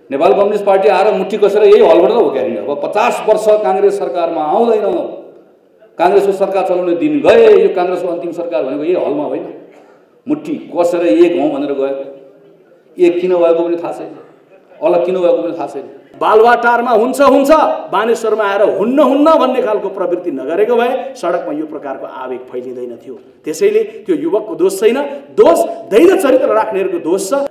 Nepal communist party आएर मुट्ठी कसेर यही हलबाट त हो क्यारिने। अब 50 वर्ष कांग्रेस सरकारमा आउँदैन, कांग्रेसको सरकार चलाउने दिन गए, यो कांग्रेसको अन्तिम सरकार भनेको यही हलमा होइन, मुट्ठी कसेर एक हौँ भनेर गएको। एक किन भएको पनि थाहा छैन, अलग किन भएको पनि थाहा छैन। बालुवाटारमा हुन्छ हुन्छ, बानेश्वरमा आएर हुन्न भन्ने खालको प्रवृत्ति नगरेको भए सडकमा यो प्रकारको आवेग फैलिँदैन थियो। त्यसैले त्यो युवकको दोष छैन, दोष धैर्य चरित्र राख्नेहरूको दोष छ।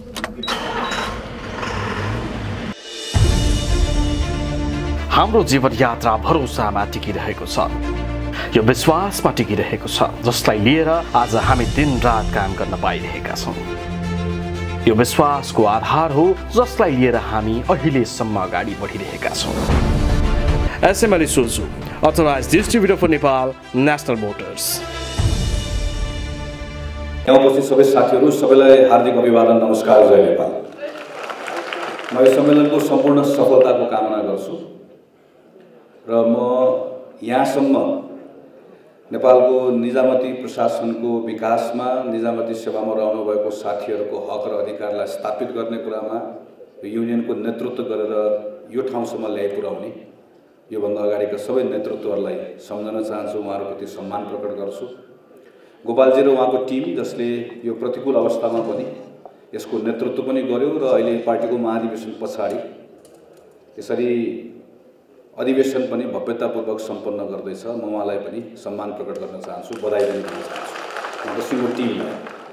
हाम्रो जीवन यात्रा भरोसामा टिकिरहेको छ, यो विश्वासमा टिकिरहेको छ, जसलाई लिएर आज हामी दिन रात काम गर्न पाइरहेका छौँ। यो विश्वासको आधार हो जसलाई लिएर हामी अहिलेसम्म अगाडि बढिरहेका छौँ। SML Isuzu, authorised distributor for Nepal, national motors. यहाँ उपस्थित सबै साथीहरू सबैलाई हार्दिक अभिवादन, नमस्कार, जय नेपाल। म यस सम्मेलनको सम्पूर्ण सफलताको कामना गर्छु र म यहाँसम्म नेपालको निजामती प्रशासनको विकासमा, निजामती सेवामा रहनुभएको साथीहरूको हक र अधिकारलाई स्थापित गर्ने कुरामा युनियनको नेतृत्व गरेर यो ठाउँसम्म ल्याइ पुर्याउने योभन्दा अगाडिका सबै नेतृत्वहरूलाई सम्झन चाहन्छु, उहाँहरूप्रति सम्मान प्रकट गर्छु। गोपालजी र उहाँको टिम जसले यो प्रतिकूल अवस्थामा पनि यसको नेतृत्व पनि गर्यो र अहिले पार्टीको महाधिवेशन पछाडि यसरी अधिवेशन पनि भव्यतापूर्वक सम्पन्न गर्दैछ। म उहाँलाई पनि सम्मान प्रकट गर्न चाहन्छु, बधाई पनि दिन चाहन्छु उहाँको सिङ्गो टिमलाई।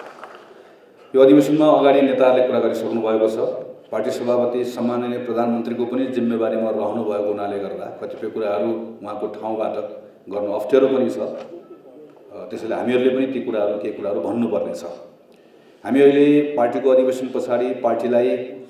यो अधिवेशनमा अगाडि नेताहरूले कुरा गरिसक्नु भएको छ। पार्टी सभापति सम्माननीय प्रधानमन्त्रीको पनि जिम्मेवारीमा रहनुभएको हुनाले गर्दा कतिपय कुराहरू उहाँको ठाउँबाट गर्नु अप्ठ्यारो पनि छ। त्यसैले हामीहरूले पनि ती कुराहरू केही कुराहरू भन्नुपर्ने छ। हामी अहिले पार्टीको अधिवेशन पछाडि पार्टीलाई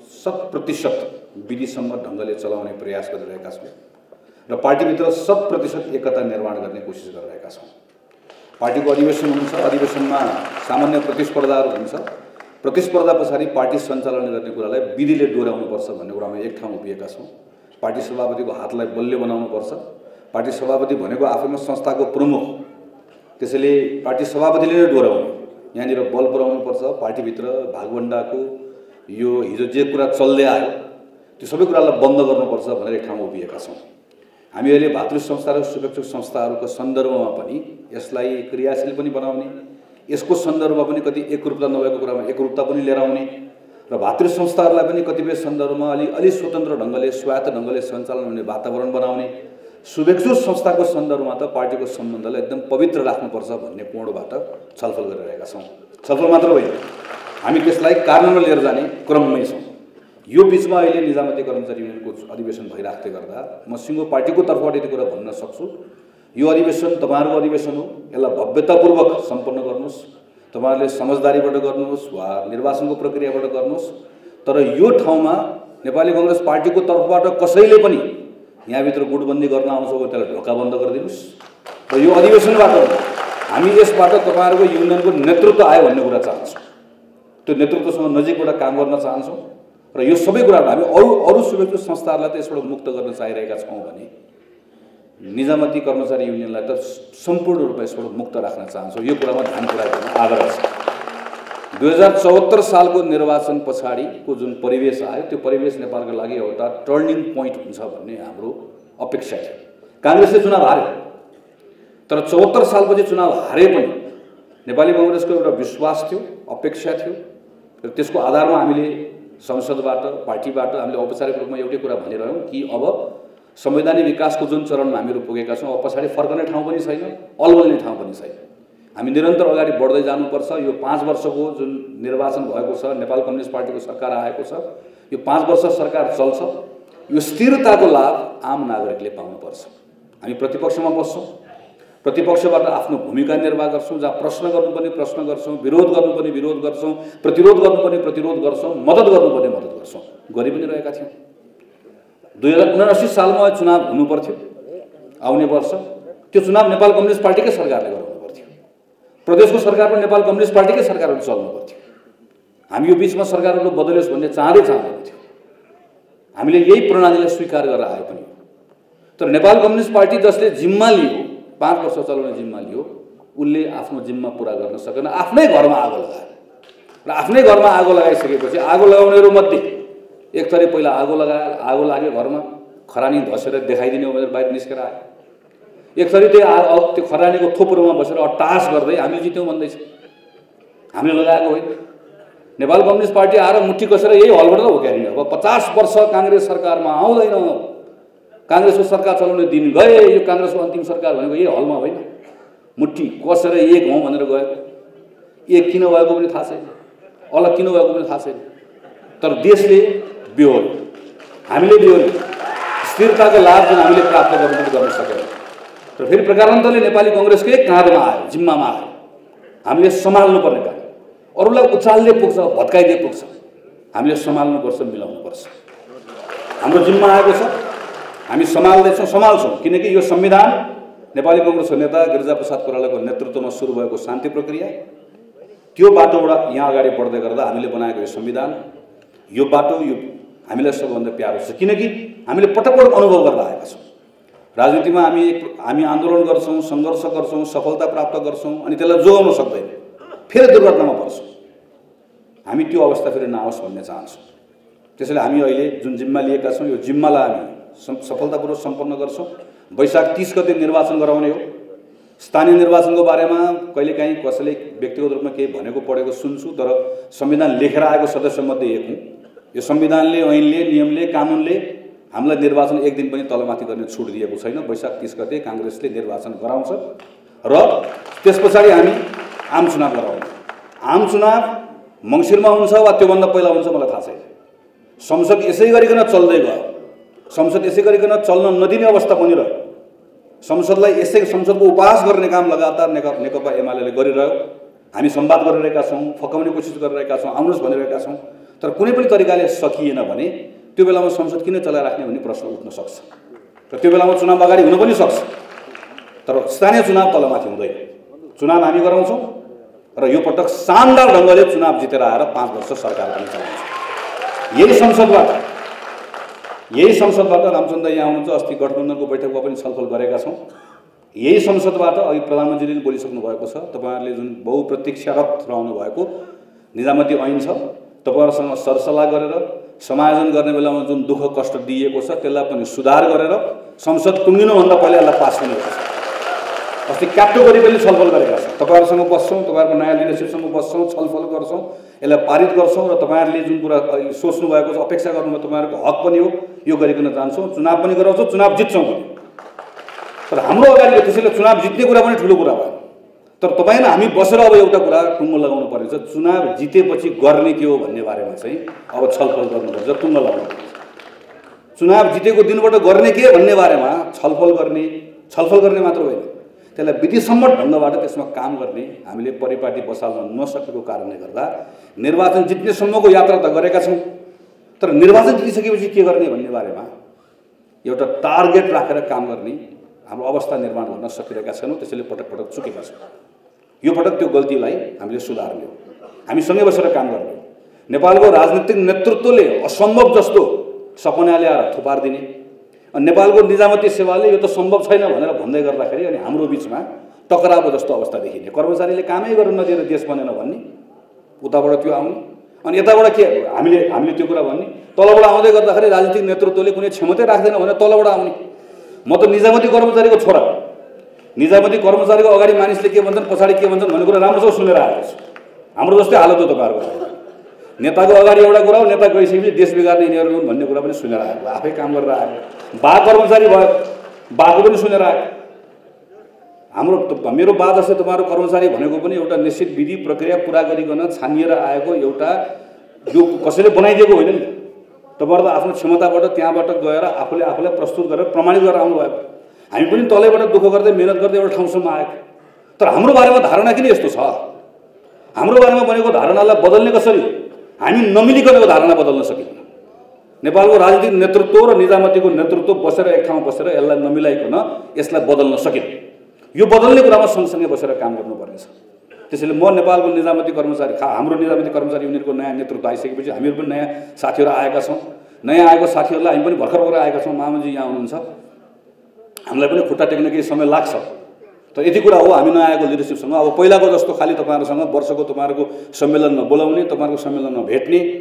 100% विधिसम्म ढङ्गले चलाउने प्रयास गरिरहेका छौँ र पार्टीभित्र 100% एकता निर्माण गर्ने कोसिस गरिरहेका छौँ। पार्टीको अधिवेशन हुन्छ, अधिवेशनमा सामान्य प्रतिस्पर्धाहरू हुन्छ, प्रतिस्पर्धा पछाडि पार्टी सञ्चालन गर्ने कुरालाई विधिले डोर्याउनुपर्छ भन्ने कुरामा एक ठाउँ उभिएका छौँ। पार्टी सभापतिको हातलाई बलियो बनाउनुपर्छ। पार्टी सभापति भनेको आफैमा संस्थाको प्रमुख, त्यसैले पार्टी सभापतिले नै डोर्याउने, यहाँनिर बल पुर्याउनुपर्छ। पार्टीभित्र भागवण्डाको यो हिजो जे कुरा चल्दै आयो त्यो सबै कुरालाई बन्द गर्नुपर्छ भनेर एक ठाउँमा उभिएका छौँ। हामी अहिले भातृ संस्था र शुभेच्छुक संस्थाहरूको सन्दर्भमा पनि यसलाई क्रियाशील पनि बनाउने, यसको सन्दर्भमा पनि कति एकरूपता नभएको कुरामा एकरूपता पनि लिएर आउने र भातृ संस्थाहरूलाई पनि कतिपय सन्दर्भमा अलि स्वतन्त्र ढङ्गले, स्वायत्त ढङ्गले सञ्चालन हुने वातावरण बनाउने, शुभेच्छुक संस्थाको सन्दर्भमा त पार्टीको सम्बन्धलाई एकदम पवित्र राख्नुपर्छ भन्ने कोणबाट छलफल गरिरहेका छौँ। छलफल मात्र होइन, हामी त्यसलाई कार्यान्वयनमा लिएर जाने क्रममै छौँ। यो बिचमा अहिले निजामती कर्मचारी युनियनको अधिवेशन भइराख्दै गर्दा म सिङ्गो पार्टीको तर्फबाट यति कुरा भन्न सक्छु, यो अधिवेशन तपाईँहरूको अधिवेशन हो, यसलाई भव्यतापूर्वक सम्पन्न गर्नुहोस्। तपाईँहरूले समझदारीबाट गर्नुहोस् वा निर्वाचनको प्रक्रियाबाट गर्नुहोस्, तर यो ठाउँमा नेपाली कांग्रेस पार्टीको तर्फबाट कसैले पनि यहाँभित्र गुटबन्दी गर्न आउँछ भने त्यसलाई ढोका बन्द गरिदिनुहोस् र यो अधिवेशनबाट हामी यसबाट तपाईँहरूको युनियनको नेतृत्व आयो भन्ने कुरा चाहन्छौँ। त्यो नेतृत्वसँग नजिकबाट काम गर्न चाहन्छौँ र यो सबै कुराहरू हामी अरू शुभेच्छुक संस्थाहरूलाई त यसबाट मुक्त गर्न चाहिरहेका छौँ भने निजामती कर्मचारी युनियनलाई त सम्पूर्ण रूपमा यसबाट मुक्त राख्न चाहन्छौँ। यो कुरामा ध्यान पुर्याइदिनु आग्रह छ। 2074 सालको निर्वाचन पछाडिको जुन परिवेश आयो त्यो परिवेश नेपालको लागि एउटा टर्निङ पोइन्ट हुन्छ भन्ने हाम्रो अपेक्षा थियो। कांग्रेसले चुनाव हार्यो, तर 74 सालपछि चुनाव हारे पनि नेपाली कांग्रेसको एउटा विश्वास थियो, अपेक्षा थियो र त्यसको आधारमा हामीले संसदबाट, पार्टीबाट हामीले औपचारिक रूपमा एउटै कुरा भनिरह्यौँ कि अब संवैधानिक विकासको जुन चरणमा हामीहरू पुगेका छौँ, अब पछाडि फर्कने ठाउँ पनि छैन, अलबल्ने ठाउँ पनि छैन। हामी निरन्तर अगाडि बढ्दै जानुपर्छ। यो 5 वर्षको जुन निर्वाचन भएको छ, नेपाल कम्युनिस्ट पार्टीको सरकार आएको छ, यो 5 वर्ष सरकार चल्छ, यो स्थिरताको लाभ आम नागरिकले पाउनुपर्छ। हामी प्रतिपक्षमा बस्छौँ, प्रतिपक्षबाट आफ्नो भूमिका निर्वाह गर्छौँ, जहाँ प्रश्न गर्नुपर्ने प्रश्न गर्छौँ, विरोध गर्नुपर्ने विरोध गर्छौँ, प्रतिरोध गर्नुपर्ने प्रतिरोध गर्छौँ, मद्दत गर्नुपर्ने मद्दत गर्छौँ, गरि पनि रहेका थियौँ। 2079 सालमा चुनाव हुनु पर्थ्यो आउने वर्ष, त्यो चुनाव नेपाल कम्युनिस्ट पार्टीकै सरकारले गराउनु पर्थ्यो, प्रदेशको सरकार पनि नेपाल कम्युनिस्ट पार्टीकै सरकारहरू चल्नु पर्थ्यो। हामी यो बिचमा सरकारहरू बदलियोस् भन्ने चाहँदैन थियो। हामीले यही प्रणालीलाई स्वीकार गरेर आए पनि, तर नेपाल कम्युनिस्ट पार्टी जसले जिम्मा लियो, 5 वर्ष चलाउने जिम्मा लियो, उसले आफ्नो जिम्मा पुरा गर्न सकेन, आफ्नै घरमा आगो लगायो र आफ्नै घरमा आगो लगाइसकेपछि आगो लगाउनेहरू मध्ये एक थरी पहिला आगो लाग्यो घरमा, खरानी धसेर देखाइदिने भनेर बाहिर निस्केर आयो। एक थरी त्यो खरानीको थोप्रोमा बसेर अट्टास गर्दै हामीले जित्यौँ भन्दैछ। हामीले लगाएको होइन। नेपाल कम्युनिस्ट पार्टी आएर मुठी कसेर यही हलबाट त हो क्यारिने। अब 50 वर्ष काङ्ग्रेस सरकारमा आउँदैन, काङ्ग्रेसको सरकार चलाउने दिन गए, यो काङ्ग्रेसको अन्तिम सरकार भनेको यही हलमा होइन, मुठी कसेर एक हौँ भनेर गएको। एक किन भएको पनि थाहा छैन, अलग किन भएको पनि थाहा छैन। तर देशले बिहोर्यो, हामीले बिहोर्यो, स्थिरताको लाभ जुन हामीले प्राप्त गर्न सकेन। र फेरि प्रकारान्तरले नेपाली कङ्ग्रेसकै काँधमा आयो, जिम्मामा आयो। हामीले सम्हाल्नुपर्ने काम, अरूलाई उचाल्दै पुग्छ, भत्काइदिए पुग्छ, हामीले सम्हाल्नुपर्छ, मिलाउनुपर्छ। हाम्रो जिम्मा आएको छ, हामी सम्हाल्दैछौँ, सम्हाल्छौँ। किनकि यो संविधान नेपाली कङ्ग्रेसको नेता गिरिजाप्रसाद कोइरालाको नेतृत्वमा सुरु भएको शान्ति प्रक्रिया, त्यो बाटोबाट यहाँ अगाडि बढ्दै गर्दा हामीले बनाएको यो संविधान, यो बाटो यो हामीलाई सबभन्दा प्यारो छ। किनकि हामीले पटक पटक अनुभव गरेर आएका छौँ। राजनीतिमा हामी आन्दोलन गर्छौँ, सङ्घर्ष गर्छौँ, सफलता प्राप्त गर्छौँ, अनि त्यसलाई जोगाउन सक्दैन, फेरि दुर्घटनामा पर्छौँ। हामी त्यो अवस्था फेरि नआओस् भन्ने चाहन्छौँ। त्यसैले हामी अहिले जुन जिम्मा लिएका छौँ, यो जिम्मालाई हामी सफलतापूर्वक सम्पन्न गर्छौँ। वैशाख 30 गते निर्वाचन गराउने हो। स्थानीय निर्वाचनको बारेमा कहिलेकाहीँ कसैले व्यक्तिगत रूपमा केही भनेको पढेको सुन्छु, तर संविधान लेखेर आएको सदस्यमध्ये एक हुँ। यो संविधानले, ऐनले, नियमले, कानुनले हामीलाई निर्वाचन एक दिन पनि तलमाथि गर्ने छुट दिएको छैन। वैशाख 30 गते काङ्ग्रेसले निर्वाचन गराउँछ र त्यस पछाडि हामी आम चुनाव गराउँछौँ। आम चुनाव मङ्सिरमा हुन्छ वा त्योभन्दा पहिला हुन्छ मलाई थाहा छैन। संसद यसै गरिकन चल्दै गयो, संसद यसै गरिकन चल्न नदिने अवस्था बनिरह्यो। संसदको उपहास गर्ने काम लगातार नेकपा एमाले गरिरह्यो। हामी संवाद गरिरहेका छौँ, फकाउने कोसिस गरिरहेका छौँ, आउनुहोस् भनिरहेका छौँ, तर कुनै पनि तरिकाले सकिएन भने त्यो बेलामा संसद किन चलाइराख्ने भन्ने प्रश्न उठ्न सक्छ र त्यो बेलामा चुनाव अगाडि हुन पनि सक्छ। तर स्थानीय चुनाव तलमाथि हुँदैन। चुनाव हामी गराउँछौँ र यो पटक शानदार ढङ्गले चुनाव जितेर आएर 5 वर्ष सरकार पनि चलाउँछौँ। यही संसदबाट रामचन्द्र यहाँ हुनुहुन्छ, अस्ति गठबन्धनको बैठकमा पनि छलफल गरेका छौँ। यही संसदबाट अघि प्रधानमन्त्रीले बोलिसक्नु भएको छ, तपाईँहरूले जुन बहुप्रतीक्षारत रहनु भएको निजामती ऐन छ, तपाईँहरूसँग सरसल्लाह गरेर समायोजन गर्ने बेलामा जुन दुःख कष्ट दिएको छ त्यसलाई पनि सुधार गरेर संसद टुङ्गिनुभन्दा पहिला यसलाई पास पनि गर्छ। अस्ति क्याटेगोरी पनि छलफल गरेका छौँ। तपाईँहरूसँग बस्छौँ, तपाईँहरूको नयाँ लिडरसिपसँग बस्छौँ, छलफल गर्छौँ, यसलाई पारित गर्छौँ र तपाईँहरूले जुन कुरा सोच्नु भएको छ, अपेक्षा गर्नुभयो, तपाईँहरूको हक पनि हो, यो गरिकन जान्छौँ। चुनाव पनि गराउँछौँ, चुनाव जित्छौँ पनि। तर हाम्रो अगाडि त्यसैले चुनाव जित्ने कुरा पनि ठुलो कुरा भयो। तर तपाईँ र हामी बसेर अब एउटा कुरा टुङ्गो लगाउनु पर्नेछ, चुनाव जितेपछि गर्ने के हो भन्ने बारेमा चाहिँ अब छलफल गर्नुपर्छ, टुङ्गो लगाउनु पर्छ। चुनाव जितेको दिनबाट गर्ने के भन्ने बारेमा छलफल गर्ने मात्र होइन, त्यसलाई विधिसम्मत ढङ्गबाट त्यसमा काम गर्ने हामीले परिपाटी बसाल्न नसकेको कारणले गर्दा निर्वाचन जित्नेसम्मको यात्रा त गरेका छौँ, तर निर्वाचन जितिसकेपछि के गर्ने भन्ने बारेमा एउटा टार्गेट राखेर काम गर्ने हाम्रो अवस्था निर्माण गर्न सकिरहेका छैनौँ। त्यसैले पटक पटक चुकेका छौँ। यो पटक त्यो गल्तीलाई हामीले सुधार्ने हो, हामी सँगै बसेर काम गर्ने हो। नेपालको राजनीतिक नेतृत्वले असम्भव जस्तो सपना ल्याएर थुपारिदिने, नेपालको निजामती सेवाले यो त सम्भव छैन भनेर भन्दै गर्दाखेरि अनि हाम्रो बिचमा टकराव जस्तो अवस्था देखिने, कर्मचारीले कामै गर्न नदिएर देश बनेन भन्ने, उताबाट त्यो आउने, अनि यताबाट के हामीले त्यो कुरा भन्ने, तलबाट आउँदै गर्दाखेरि राजनीतिक नेतृत्वले कुनै क्षमतै राख्दैन भने तलबाट आउने। म त निजामती कर्मचारीको छोरा, निजामती कर्मचारीको अगाडि मानिसले के भन्छन्, पछाडि के भन्छन् भन्ने कुरा राम्रोसँग सुनेर आएको छु। हाम्रो जस्तै हालत हो तपाईँहरूको। नेताको अगाडि एउटा कुरा हो, नेता गइसकेपछि देश बिगार्ने यिनीहरू हुन् भन्ने कुरा पनि सुनेर आएको, आफै काम गरेर आएको, बा कर्मचारी भयो, बाको पनि सुनेर आएको। मेरो बा जस्तै तपाईँहरू कर्मचारी भनेको पनि एउटा निश्चित विधि प्रक्रिया पुरा गरिकन छानिएर आएको एउटा जो कसैले बनाइदिएको होइन नि। तपाईँहरू त आफ्नो क्षमताबाट त्यहाँबाट गएर आफूलाई प्रस्तुत गरेर प्रमाणित गरेर आउनुभएको। हामी पनि तलैबाट दुःख गर्दै मेहनत गर्दै एउटा ठाउँसम्म आएको। तर हाम्रो बारेमा धारणा किन यस्तो छ? हाम्रो बारेमा बनेको धारणालाई बदल्ने कसरी? हामी नमिलिकनको धारणा बदल्न सकिन्न। नेपालको राजनीतिक नेतृत्व र निजामतीको नेतृत्व बसेर एक ठाउँमा बसेर यसलाई नमिलाइकन यसलाई बदल्न सकिन्न। यो बदल्ने कुरामा सँगसँगै बसेर काम गर्नुपर्नेछ। त्यसैले म नेपालको निजामती कर्मचारी, हाम्रो निजामती कर्मचारी युनियनको नयाँ नेतृत्व आइसकेपछि हामीहरू पनि नयाँ साथीहरू आएका छौँ। नयाँ आएको साथीहरूलाई हामी पनि भर्खर आएका छौँ। मामजी यहाँ हुनुहुन्छ, हामीलाई पनि खुट्टा टेक्न केही समय लाग्छ। तर यति कुरा हो, हामी नआएको लिडरसिपसँग अब पहिलाको जस्तो खालि तपाईँहरूसँग वर्षको तपाईँहरूको सम्मेलनमा बोलाउने, तपाईँहरूको सम्मेलनमा भेट्ने,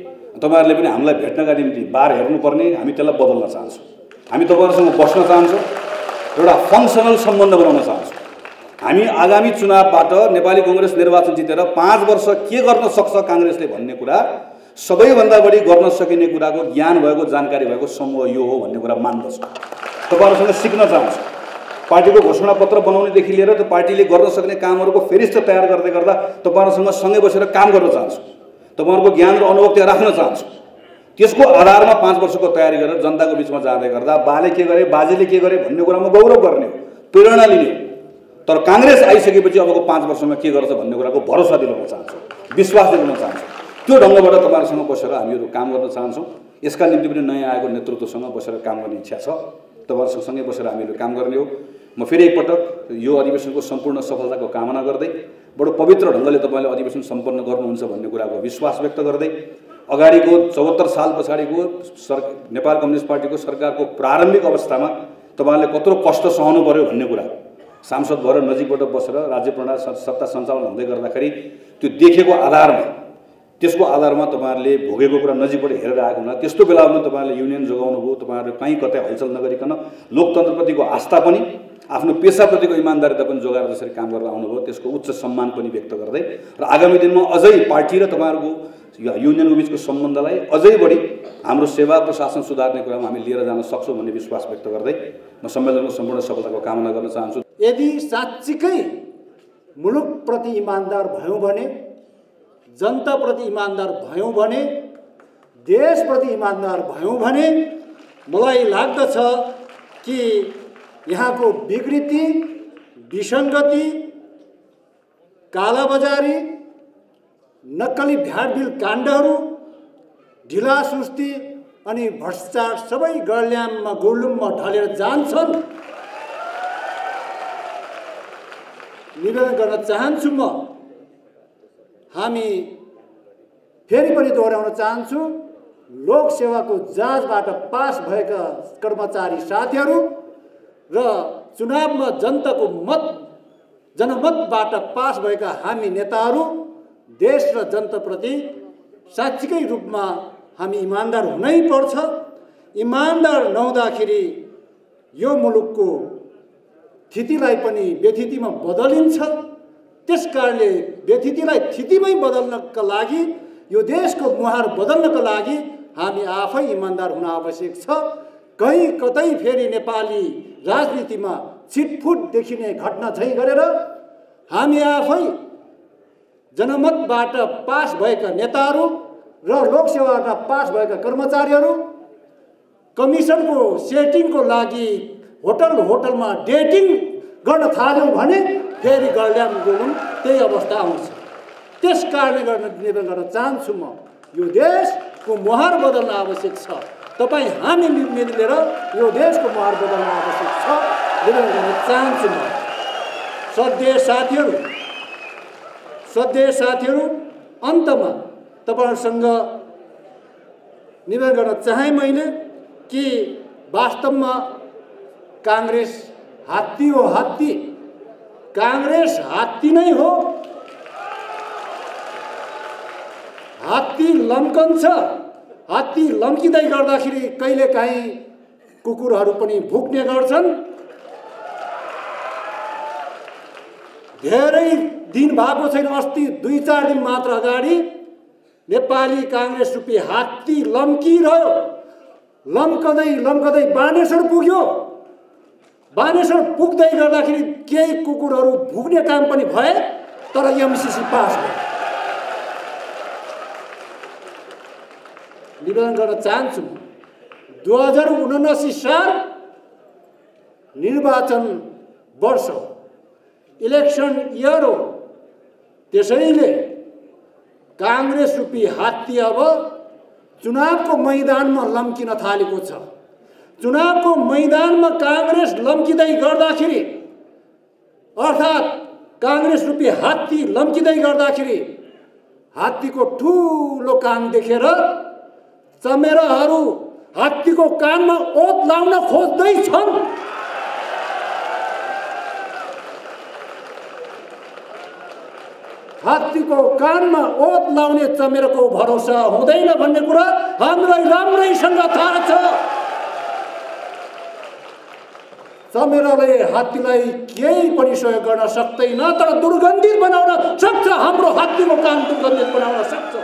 तपाईँहरूले पनि हामीलाई भेट्नका निम्ति बार हेर्नुपर्ने, हामी त्यसलाई बदल्न चाहन्छौँ। हामी तपाईँहरूसँग बस्न चाहन्छौँ, एउटा फङ्सनल सम्बन्ध बनाउन चाहन्छौँ। हामी आगामी चुनावबाट नेपाली कांग्रेस निर्वाचन जितेर 5 वर्ष के गर्न सक्छ कांग्रेसले भन्ने कुरा, सबैभन्दा बढी गर्न सकिने कुराको ज्ञान भएको, जानकारी भएको समूह यो हो भन्ने कुरा मान्दछु। तपाईँहरूसँग सिक्न चाहन्छु। पार्टीको घोषणापत्र बनाउनेदेखि लिएर त्यो पार्टीले गर्न सक्ने कामहरूको फेरिस्त तयार गर्दै गर्दा तपाईँहरूसँग सँगै बसेर काम गर्न चाहन्छु। तपाईँहरूको ज्ञान र अनुभव त्यहाँ राख्न चाहन्छु। त्यसको आधारमा 5 वर्षको तयारी गरेर जनताको बिचमा जाँदै गर्दा बाले के गरे, बाजेले के गरे भन्ने कुरामा गौरव गर्ने हो, प्रेरणा लिने हो। तर कांग्रेस आइसकेपछि अबको 5 वर्षमा के गर्छ भन्ने कुराको भरोसा दिलाउन चाहन्छौँ, विश्वास दिलाउन चाहन्छौँ। त्यो ढङ्गबाट तपाईँहरूसँग बसेर हामीहरू काम गर्न चाहन्छौँ। यसका निम्ति पनि नयाँ आएको नेतृत्वसँग बसेर काम गर्ने इच्छा छ। तपाईँहरूसँगै बसेर हामीहरू काम गर्ने हो। म फेरि एकपटक यो अधिवेशनको सम्पूर्ण सफलताको कामना गर्दै, बडो पवित्र ढङ्गले तपाईँले अधिवेशन सम्पन्न गर्नुहुन्छ भन्ने कुराको विश्वास व्यक्त गर्दै, अगाडिको 74 साल पछाडिको नेपाल कम्युनिस्ट पार्टीको सरकारको प्रारम्भिक अवस्थामा तपाईँहरूले कत्रो कष्ट सहनु पर्यो भन्ने कुरा सांसद भएर नजिकबाट बसेर राज्य प्रणाली सत्ता सञ्चालन हुँदै गर्दाखेरि त्यो देखेको आधारमा, त्यसको आधारमा तपाईँहरूले भोगेको कुरा नजिकबाट हेरेर आएको हुँदा त्यस्तो बेलामा तपाईँहरूले युनियन जोगाउनु भयो। तपाईँहरूले कहीँ कतै हलचल नगरिकन लोकतन्त्रप्रतिको आस्था पनि, आफ्नो पेसाप्रतिको इमान्दारिता पनि जोगाएर जसरी काम गरेर आउनुभयो, त्यसको उच्च सम्मान पनि व्यक्त गर्दै र आगामी दिनमा अझै पार्टी र तपाईँहरूको युनियनको बिचको सम्बन्धलाई अझै बढी हाम्रो सेवा प्रशासन सुधार्ने कुरामा हामी लिएर जान सक्छौँ भन्ने विश्वास व्यक्त गर्दै म सम्मेलनको सम्पूर्ण सफलताको कामना गर्न चाहन्छु। यदि साँच्चीकै मुलुकप्रति इमान्दार भयौँ भने, जनताप्रति इमान्दार भयौँ भने, देशप्रति इमान्दार भयौँ भने मलाई लाग्दछ कि यहाँको विकृति, विसङ्गति, कालाबजारी, नक्कली भ्याडबिल काण्डहरू, ढिलासुस्ती अनि भ्रष्टाचार सबै गल्याममा गुल्लुममा ढलेर जान्छन्। निवेदन गर्न चाहन्छु म, हामी फेरि पनि दोहोऱ्याउन चाहन्छु, लोकसेवाको जाँचबाट पास भएका कर्मचारी साथीहरू र चुनावमा जनमतबाट पास भएका हामी नेताहरू देश र जनताप्रति साँच्चीकै रूपमा हामी इमान्दार हुनै पर्छ। इमान्दार नहुँदाखेरि यो मुलुकको स्थितिलाई पनि व्यथितिमा बदलिन्छ। त्यसकारणले व्यथितिलाई स्थितिमै बदल्नका लागि, यो देशको मुहार बदल्नका लागि हामी आफै इमान्दार हुन आवश्यक छ। कहीँ कतै फेरि नेपाली राजनीतिमा छिटफुट देखिने घटना झैँ गरेर हामी आफै जनमतबाट पास भएका नेताहरू र लोकसेवाबाट पास भएका कर्मचारीहरू कमिसनको सेटिङको लागि होटलमा डेटिङ गर्न थाल्यौँ भने फेरि गल्याम गुलुम त्यही अवस्था आउँछ। त्यस कारणले गर्न निवेदन गर्न चाहन्छु म, यो देशको मुहार बदल्न आवश्यक छ। तपाईँ हामी मिलेर यो देशको मुहार बदल्न आवश्यक छ निवेदन गर्न चाहन्छु म। श्रद्धेय साथीहरू, अन्तमा तपाईँहरूसँग निवेदन गर्न चाहे मैले कि वास्तवमा कांग्रेस हात्ती हो, हात्ती। कांग्रेस हात्ती नै हो। हात्ती लम्कन्छ। हात्ती लम्किँदै गर्दाखेरि कहिलेकाहीँ कुकुरहरू पनि भुक्ने गर्छन्। धेरै दिन भएको छैन, अस्ति 2-4 दिन मात्र अगाडि नेपाली कांग्रेस रूपी हात्ती लम्किरह्यो। लम्कदै बानेश्वर पुग्यो। बानेश्वर पुग्दै गर्दाखेरि केही कुकुरहरू भुक्ने काम पनि भए, तर एमसीसी पास भयो। निवेदन गर्न चाहन्छु, 2079 साल निर्वाचन वर्ष हो, इलेक्सन इयर हो। त्यसैले कांग्रेस रूपी हात्ती अब चुनावको मैदानमा लम्किन थालेको छ। चुनावको मैदानमा कांग्रेस लम्किँदै गर्दाखेरि, अर्थात् कांग्रेस रूपी हात्ती लम्किँदै गर्दाखेरि हात्तीको ठुलो कान देखेर चमेराहरू हात्तीको कानमा ओत लाउन खोज्दैछन्। हात्तीको कानमा ओत लाउने चमेरको भरोसा हुँदैन भन्ने कुरा हामीलाई राम्रैसँग थाहा छ। चमेरले हात्तीलाई केही पनि सहयोग गर्न सक्दैन, तर दुर्गन्धित बनाउन सक्छ। हाम्रो हात्तीको कान दुर्गन्धित बनाउन सक्छ।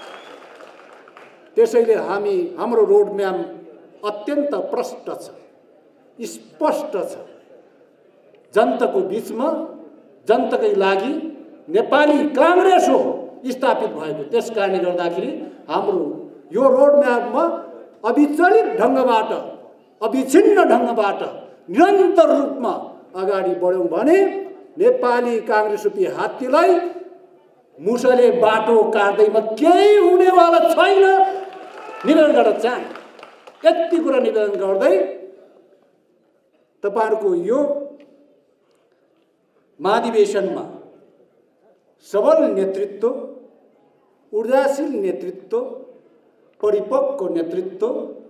त्यसैले हाम्रो रोडम्याप अत्यन्त प्रष्ट छ, स्पष्ट छ। जनताको बिचमा जनताकै लागि नेपाली काङ्ग्रेस हो स्थापित भएको। त्यस कारणले गर्दाखेरि हाम्रो यो रोडम्यापमा अविचलित ढङ्गबाट, अविछिन्न ढङ्गबाट निरन्तर रूपमा अगाडि बढ्यौँ भने नेपाली काङ्ग्रेस रूपी हात्तीलाई मुसले बाटो काट्दैमा केही हुनेवाला छैन। निवेदन गर्न चाहे यति कुरा निवेदन गर्दै तपाईहरुको यो महाधिवेशनमा सबल नेतृत्व, ऊर्जाशील नेतृत्व, परिपक्व नेतृत्व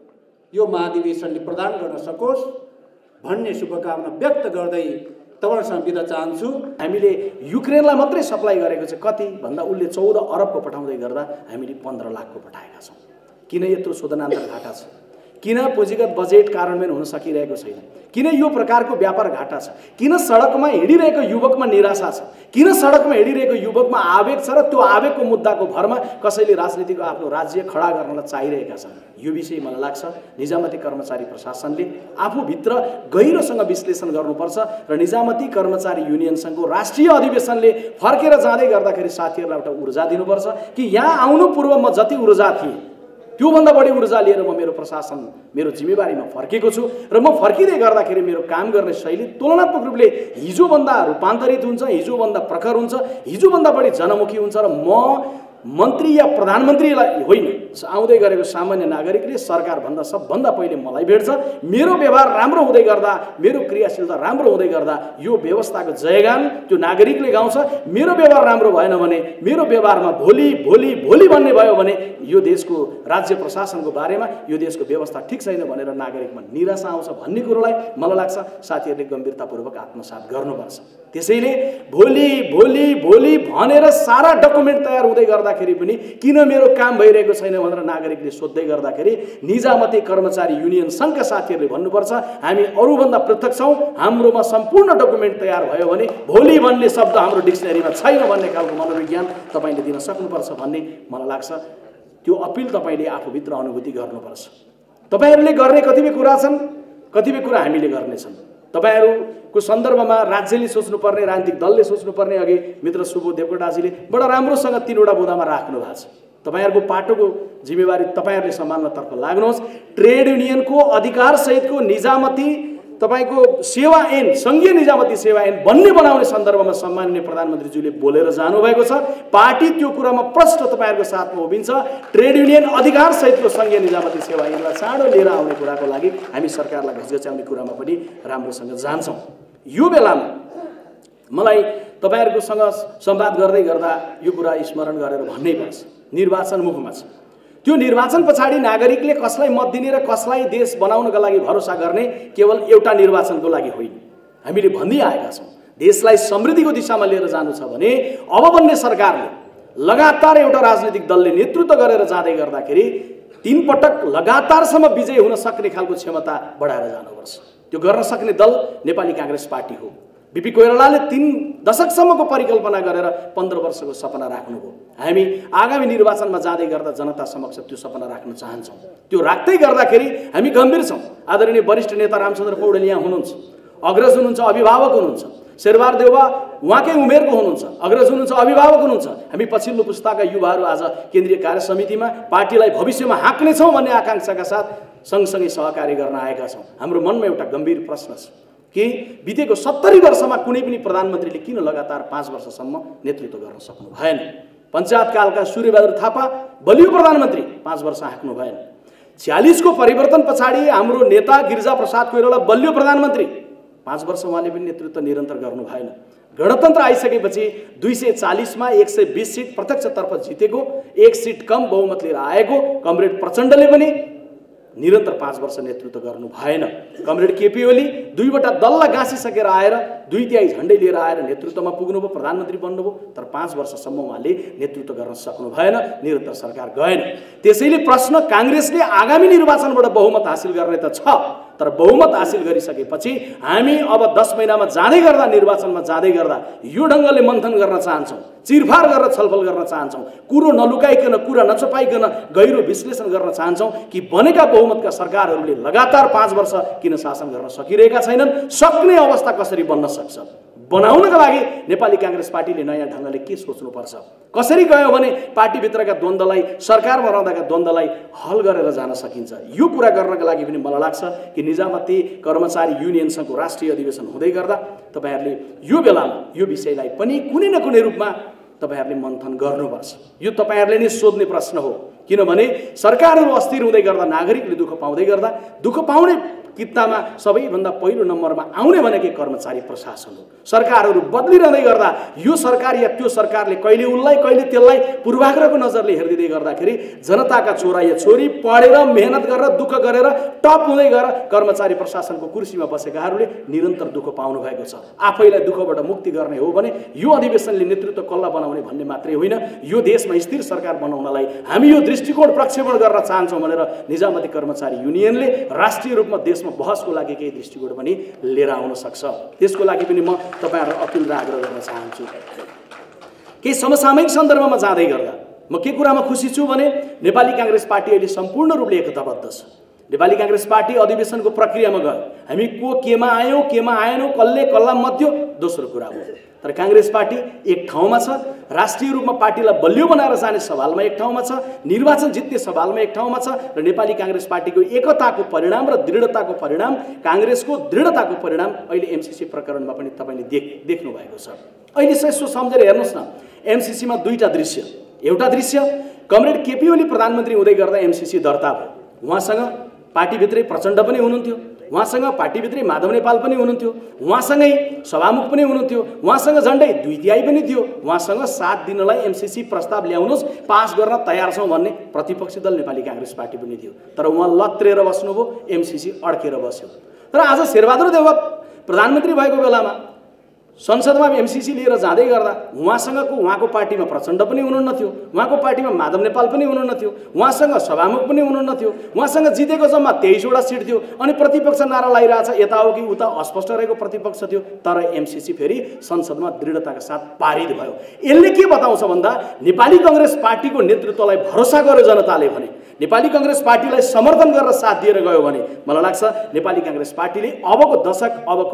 यो महाधिवेशनले प्रदान गर्न सकोस् भन्ने शुभकामना व्यक्त गर्दै तपाईहरुसँग बिदा चाहन्छु। हामीले युक्रेनलाई मात्रै सप्लाई गरेको छ कति भन्दा उसले 14 अरबको पठाउँदै गर्दा हामीले 15 लाखको पठाएका छौँ। किन यत्रो शोधनान्तर घाटा छ? किन पुँजीगत बजेट कार्यान्वयन हुन सकिरहेको छैन? किन यो प्रकारको व्यापार घाटा छ? किन सडकमा हिँडिरहेको युवकमा निराशा छ? किन सडकमा हिँडिरहेको युवकमा आवेग छ र त्यो आवेगको मुद्दाको भरमा कसैले राजनीतिको आफ्नो राज्य खडा गर्नलाई चाहिरहेका छन्? यो विषय मलाई लाग्छ निजामती कर्मचारी प्रशासनले आफूभित्र गहिरोसँग विश्लेषण गर्नुपर्छ र निजामती कर्मचारी युनियन सङ्घको राष्ट्रिय अधिवेशनले फर्केर जाँदै गर्दाखेरि साथीहरूलाई एउटा ऊर्जा दिनुपर्छ कि यहाँ आउनु पूर्व म जति ऊर्जा थिएँ त्योभन्दा बढी ऊर्जा लिएर म मेरो प्रशासन, मेरो जिम्मेवारीमा फर्केको छु र म फर्किँदै गर्दाखेरि मेरो काम गर्ने शैली तुलनात्मक रूपले हिजोभन्दा रूपान्तरित हुन्छ, हिजोभन्दा प्रखर हुन्छ, हिजोभन्दा बढी जनमुखी हुन्छ र म मन्त्री या प्रधानमन्त्रीलाई होइन, आउँदै गरेको सामान्य नागरिकले सरकारभन्दा सबभन्दा पहिले मलाई भेट्छ। मेरो व्यवहार राम्रो हुँदै गर्दा, मेरो क्रियाशीलता राम्रो हुँदै गर्दा यो व्यवस्थाको जयगान त्यो नागरिकले गाउँछ। मेरो व्यवहार राम्रो भएन भने, मेरो व्यवहारमा भोलि भोलि भोलि भन्ने भयो भने यो देशको राज्य प्रशासनको बारेमा यो देशको व्यवस्था ठिक छैन भनेर नागरिकमा निराशा आउँछ भन्ने कुरोलाई मलाई लाग्छ साथीहरूले गम्भीरतापूर्वक आत्मसात गर्नुपर्छ। त्यसैले भोलि भोलि भोलि भनेर सारा डकुमेन्ट तयार हुँदै गर्दाखेरि पनि किन मेरो काम भइरहेको छैन भनेर नागरिकले सोध्दै गर्दाखेरि निजामती कर्मचारी युनियन सङ्घका साथीहरूले भन्नुपर्छ हामी अरूभन्दा पृथक छौँ, हाम्रोमा सम्पूर्ण डकुमेन्ट तयार भयो भने भोलि भन्ने शब्द हाम्रो डिक्सनरीमा छैन भन्ने खालको मनोविज्ञान तपाईँले दिन सक्नुपर्छ भन्ने मलाई लाग्छ। त्यो अपिल तपाईँले आफूभित्र अनुभूति गर्नुपर्छ। तपाईँहरूले गर्ने कतिपय कुरा छन्, कतिपय कुरा हामीले गर्नेछन्। तपाईहरुको सन्दर्भमा राज्यले सोच्नुपर्ने, राजनीतिक दलले सोच्नुपर्ने, अघि मित्र सुबोध देवकोटाजीले बडा राम्रोसँग 3वटा बुँदामा राख्नु भएको छ। तपाईहरुको पाटोको जिम्मेवारी तपाईहरुले सम्हाल्नतर्फ लाग्नुहोस्। ट्रेड युनियनको अधिकार सहितको निजामती तपाईको सेवा ऐन, संघीय निजामती सेवा ऐन बन्ने बनाउने सन्दर्भमा सम्माननीय प्रधानमन्त्रीज्यूले बोलेर जानुभएको छ। पार्टी त्यो कुरामा प्रष्ट तपाईहरुको साथमा उभिन्छ। ट्रेड युनियन अधिकार सहितको संघीय निजामती सेवा ऐनलाई चाँडो लिएर आउने कुराको लागि हामी सरकारलाई घचघच्याउने कुरामा पनि राम्रोसँग जान्छौँ। यो बेलामा मलाई तपाईहरुकोसँग संवाद गर्दै गर्दा यो कुरा स्मरण गरेर भन्नै पर्छ, निर्वाचन मुखमा छ। त्यो निर्वाचन पछाडि नागरिकले कसलाई मत दिने र कसलाई देश बनाउनका लागि भरोसा गर्ने केवल एउटा निर्वाचनको लागि होइन। हामीले भन्दै आएका छौँ देशलाई समृद्धिको दिशामा लिएर जानु छ भने अब बन्ने सरकारले लगातार एउटा राजनीतिक दलले नेतृत्व गरेर जाँदै गर्दाखेरि 3 पटक लगातारसम्म विजय हुन सक्ने खालको क्षमता बढाएर जानुपर्छ। त्यो गर्न सक्ने दल नेपाली काङ्ग्रेस पार्टी हो। बीपी कोइरालाले 3 दशकसम्मको परिकल्पना गरेर 15 वर्षको सपना राख्नुभयो। हामी आगामी निर्वाचनमा जाँदै गर्दा जनता समक्ष त्यो सपना राख्न चाहन्छौँ। त्यो राख्दै गर्दाखेरि हामी गम्भीर छौँ। आदरणीय वरिष्ठ नेता रामचन्द्र पौडेल यहाँ हुनुहुन्छ, अग्रज हुनुहुन्छ, अभिभावक हुनुहुन्छ। शेरबहादुर देउवा उहाँकै उमेरको हुनुहुन्छ, अग्रज हुनुहुन्छ, अभिभावक हुनुहुन्छ। हामी पछिल्लो पुस्ताका युवाहरू आज केन्द्रीय कार्य समितिमा पार्टीलाई भविष्यमा हाँक्नेछौँ भन्ने आकाङ्क्षाका साथ सँगसँगै सहकार्य गर्न आएका छौँ। हाम्रो मनमा एउटा गम्भीर प्रश्न छ कि बितेको 70 वर्षमा कुनै पनि प्रधानमन्त्रीले किन लगातार 5 वर्षसम्म नेतृत्व गर्न सक्नु भएन? पञ्चायतकालका सूर्यबहादुर थापा बलियो प्रधानमन्त्री 5 वर्ष हाँक्नु भएन। 46 को परिवर्तन पछाडि हाम्रो नेता गिरिजा प्रसाद कोइराला बलियो प्रधानमन्त्री 5 वर्ष उहाँले पनि नेतृत्व निरन्तर गर्नु भएन। गणतन्त्र आइसकेपछि 240 मा 120 सिट प्रत्यक्षतर्फ जितेको, 1 सिट कम बहुमत लिएर आएको कमरेड प्रचण्डले पनि निरन्तर 5 वर्ष नेतृत्व गर्नु भएन। कमरेड केपी ओली 2वटा दललाई गाँसिसकेर आएर 2/3 झन्डै लिएर आएर नेतृत्वमा पुग्नुभयो, प्रधानमन्त्री बन्नुभयो, तर 5 वर्षसम्म उहाँले नेतृत्व गर्न सक्नु भएन, निरन्तर सरकार गएन। त्यसैले प्रश्न काङ्ग्रेसले आगामी निर्वाचनबाट बहुमत हासिल गर्ने त छ, तर बहुमत हासिल गरिसकेपछि हामी अब 10 महिनामा जाँदै गर्दा, निर्वाचनमा जाँदै गर्दा यो ढङ्गले मन्थन गर्न चाहन्छौँ, चिरफार गरेर छलफल गर्न चाहन्छौँ, कुरो नलुकाइकन, कुरा नचपाइकन गहिरो विश्लेषण गर्न चाहन्छौँ कि बनेका बहुमतका सरकारहरूले लगातार 5 वर्ष किन शासन गर्न सकिरहेका छैनन्, सक्ने अवस्था कसरी बन्न सक्छ, बनाउनका लागि नेपाली काङ्ग्रेस पार्टीले नयाँ ढङ्गले के सोच्नुपर्छ, कसरी गयो भने पार्टीभित्रका द्वन्द्वलाई, सरकारमा रहँदाका द्वन्द्वलाई हल गरेर जान सकिन्छ। यो कुरा गर्नका लागि पनि मलाई लाग्छ कि निजामती कर्मचारी युनियन सङ्घको राष्ट्रिय अधिवेशन हुँदै गर्दा तपाईहरूले यो बेलामा यो विषयलाई पनि कुनै न कुनै रूपमा तपाईहरूले मन्थन गर्नुपर्छ। यो तपाईहरूले नै सोध्ने प्रश्न हो, किनभने सरकारहरू अस्थिर हुँदै गर्दा, नागरिकले दुःख पाउँदै गर्दा, दुःख पाउने कित्तामा सबैभन्दा पहिलो नम्बरमा आउने भनेकै कर्मचारी प्रशासन हो। सरकारहरू बदलिरहँदै गर्दा यो सरकार या त्यो सरकारले कहिले उनलाई कहिले त्यसलाई पूर्वाग्रहको नजरले हेरिदिँदै गर्दाखेरि जनताका छोरा या छोरी पढेर मेहनत गरेर दुःख गरेर टप हुँदै गएर कर्मचारी प्रशासनको कुर्सीमा बसेकाहरूले निरन्तर दुःख पाउनु भएको छ। आफैलाई दुःखबाट मुक्ति गर्ने हो भने यो अधिवेशनले नेतृत्व कसलाई बनाउने भन्ने मात्रै होइन, यो देशमा स्थिर सरकार बनाउनलाई हामी यो दृष्टिकोण प्रक्षेपण गर्न चाहन्छौँ भनेर निजामती कर्मचारी युनियनले राष्ट्रिय रूपमा देशमा बहसको लागि केही दृष्टिकोण पनि लिएर आउन सक्छ। त्यसको लागि पनि म तपाईहरुलाई अपिल र आग्रह गर्न चाहन्छु। केही समसामयिक सन्दर्भमा जाँदै गर्दा म के कुरामा खुसी छु भने नेपाली काङ्ग्रेस पार्टी अहिले सम्पूर्ण रूपले एकताबद्ध छ। नेपाली काङ्ग्रेस पार्टी अधिवेशनको प्रक्रियामा गयो, हामी को केमा आयौँ केमा आएनौँ, कसले कसलाई मध्यो दोस्रो कुरा हो, तर काङ्ग्रेस पार्टी एक ठाउँमा छ। राष्ट्रिय रूपमा पार्टीलाई बलियो बनाएर जाने सवालमा एक ठाउँमा छ, निर्वाचन जित्ने सवालमा एक ठाउँमा छ र नेपाली काङ्ग्रेस पार्टीको एकताको परिणाम र दृढताको परिणाम, काङ्ग्रेसको दृढताको परिणाम अहिले एमसीसी प्रकरणमा पनि तपाईले देख्नु भएको छ। अहिले चाहिँ यसो सम्झेर हेर्नुहोस् न, एमसीसीमा दुईटा दृश्य। एउटा दृश्य कमरेड केपी ओली प्रधानमन्त्री हुँदै गर्दा एमसीसी दर्ता भयो, उहाँसँग पार्टीभित्रै प्रचण्ड पनि हुनुहुन्थ्यो, उहाँसँग पार्टीभित्रै माधव नेपाल पनि हुनुहुन्थ्यो, उहाँसँगै सभामुख पनि हुनुहुन्थ्यो, उहाँसँग झन्डै 2/3 पनि थियो, उहाँसँग 7 दिनलाई एमसीसी प्रस्ताव ल्याउनुहोस् पास गर्न तयार छौँ भन्ने प्रतिपक्षी दल नेपाली काङ्ग्रेस पार्टी पनि थियो, तर उहाँ लत्रेर बस्नुभयो, एमसीसी अड्केर बस्यो। तर आज शेरबहादुर देउवा प्रधानमन्त्री भएको बेलामा संसदमा एमसीसी लिएर जाँदै गर्दा उहाँको पार्टीमा प्रचण्ड पनि हुनुहुन्न थियो, उहाँको पार्टीमा माधव नेपाल पनि हुनुहुन्न थियो, उहाँसँग सभामुख पनि हुनुहुन्न थियो, उहाँसँग जितेको जम्मा 23वटा सिट थियो अनि प्रतिपक्ष नारा लगाइरहेछ यता हो कि उता अस्पष्ट रहेको प्रतिपक्ष थियो, तर एमसीसी फेरि संसदमा दृढताका साथ पारित भयो। यसले के बताउँछ भन्दा नेपाली काङ्ग्रेस पार्टीको नेतृत्वलाई भरोसा गर्यो जनताले भने, नेपाली काङ्ग्रेस पार्टीलाई समर्थन गरेर साथ दिएर गयो भने मलाई लाग्छ नेपाली काङ्ग्रेस पार्टीले अबको दशक, अबको